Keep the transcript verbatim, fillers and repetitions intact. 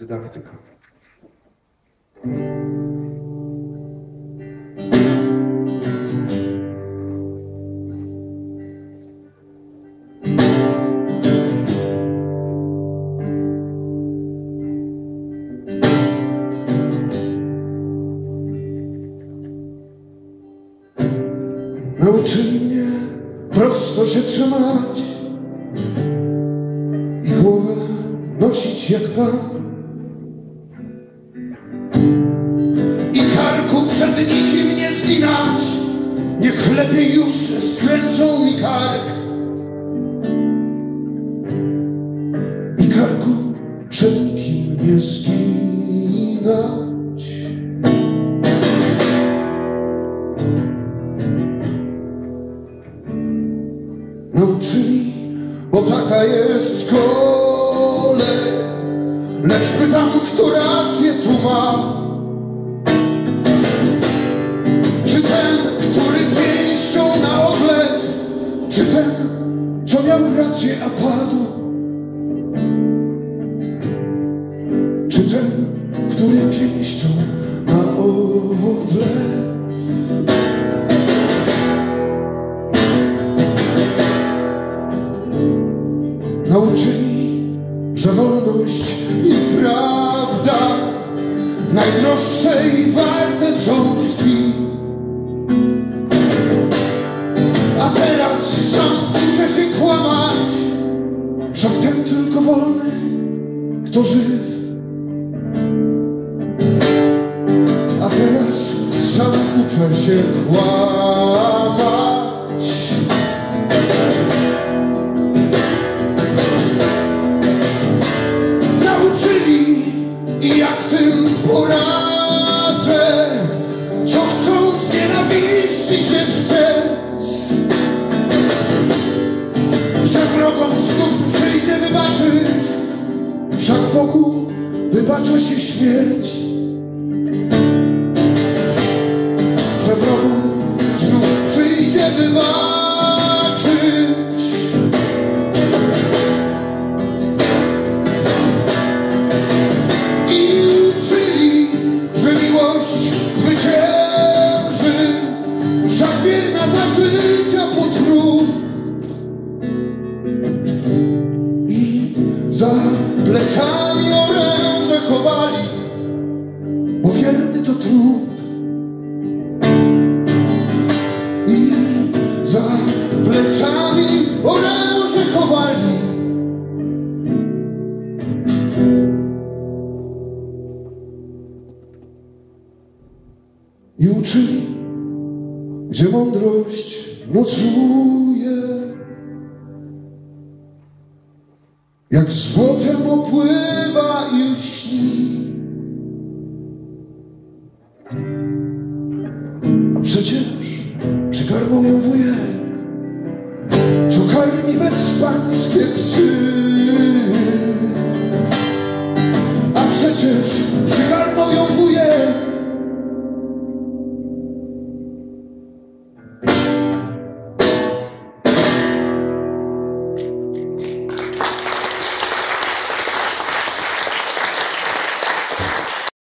Dydaktyka. Nauczyli mnie prosto się trzymać i głowę nosić jak Pan, i karku przed nikim nie zginać, niech lepiej już skręcą mi kark. I karku przed nikim nie zginać. Nauczyli, bo taka jest kolej, lecz pytam, kto rację tu ma. Czy ten, który pięścią na odlew, czy ten, co miał rację, a padł? Czy ten, który pięścią na odlew? Nauczyli, że wolność i prawda najdroższe i warte są krwi. A teraz sam uczę się kłamać, wszak ten tylko wolny, kto żyw. A teraz sam uczę się kłamać. I jak tym poradzę, co chcą z nienawiści się wstrzec, że wrogom znów przyjdzie wybaczyć, wszak Bogu wybacza się śmierć. Że wrogom znów przyjdzie wybaczyć. Wierna za życia potru i za plecami oręże chowali, bo wierny to trud. I za plecami oręże chowali. I uczyli, gdzie mądrość nocuje, jak złotem opływa i lśni. A przecież przygarnął ją wujek, co karmi bezpańskie psy.